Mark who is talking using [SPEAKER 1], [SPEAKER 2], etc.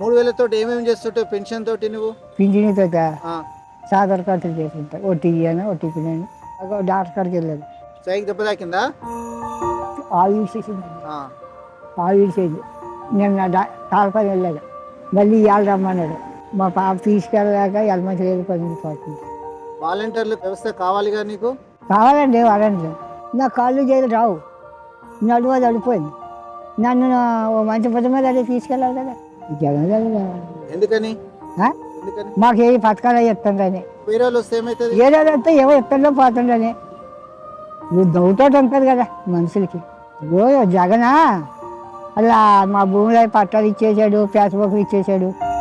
[SPEAKER 1] 3000 ఏమేమి చేస్తుంటావు పెన్షన్ తోటి నువ్వు?
[SPEAKER 2] పింఛన్ తోట సాధారణ ఖర్చులు చేసుకుంటా. ఓటీ అని ఓటీ పిల్లని డాక్టర్ కాడికి వెళ్ళాడు.
[SPEAKER 1] సైకి దెబ్బ తాకిందా?
[SPEAKER 2] ఆయిల్ తీసేసింది. ఆయిల్ తీసేది నేను కాలపని వెళ్ళాడు. మళ్ళీ ఇవాళ రమ్మన్నాడు. మా పాప తీసుకెళ్ళాక మంచి లేదు పని పోతుంది.
[SPEAKER 1] వాలంటీర్ల వ్యవస్థ కావాలిగా నీకు?
[SPEAKER 2] కావాలండి వాలంటీర్. నా కాళ్ళు చేయలు రావు, నడువ అడిపోయింది. నన్ను మంచి పొద్దు మీద అదే తీసుకెళ్ళాలి కదా.
[SPEAKER 1] ఎందుకని?
[SPEAKER 2] మాకు ఏ పథకాలు చెప్తుండని.
[SPEAKER 1] వేరే వాళ్ళు వస్తే ఏమవుతుంది?
[SPEAKER 2] ఏదో వస్తే ఏమో ఎక్కడో పోతుండని నువ్వు దౌతోటి ఉంటుంది కదా మనుషులకి. జగనా అలా మా భూమిలో పట్టాలు ఇచ్చేసాడు, పేసబుక్లు ఇచ్చేసాడు.